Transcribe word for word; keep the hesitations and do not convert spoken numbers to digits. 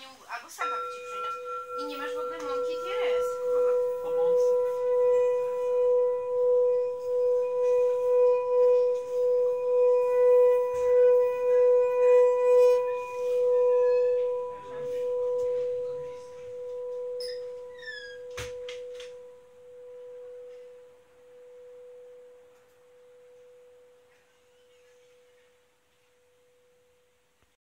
nią, albo sam tata ci przyniósł i nie masz w ogóle